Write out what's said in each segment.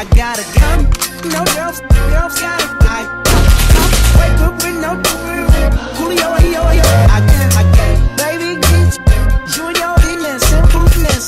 I gotta come. No girls gotta I wake up with no Julio, I can't, baby, get you and your illness, simpleness.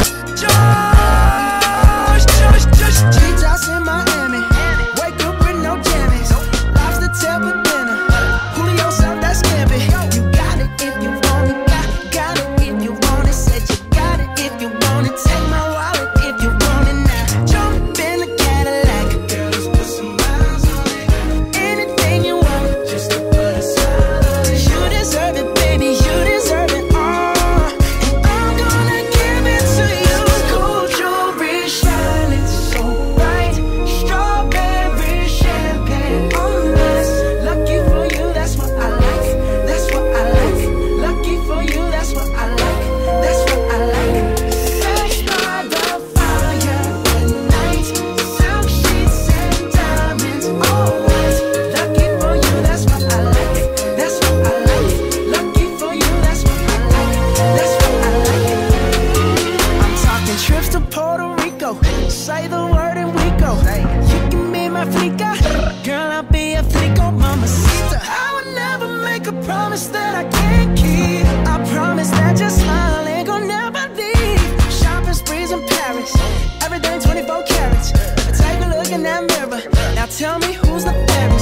G-Toss in Miami, wake up with no jammies. Lobster tail for dinner, Julio served that scampi. You got it if you want it, got it if you want it. Said you got it if you want it. Take my wallet if you want it now. Jump in the Cadillac, girl, let's put some miles on it. Anything you want, just to put a smile on it. You deserve it, baby, you deserve it all, and I'm gonna give it to you. Gold jewelry shining so bright, strawberry champagne on us. Lucky for you, that's what I like, that's what I like. Lucky for you, that's what I like, that's what I like. Sex by the fire at night, silk sheets and diamonds, all white. Lucky for you, that's what I like, that's what I like. Lucky for you, that's what I like, that's what I like. I'm talking trips to Puerto Rico, say the word and we go. You can be my flica, girl, I'll be a flico, mamacita. I would never make a promise that I can't keep. I promise that your smile ain't gonna never leave. Shopping sprees in Paris, everything 24 carats. Take a look in that mirror, now tell me who's the fairest.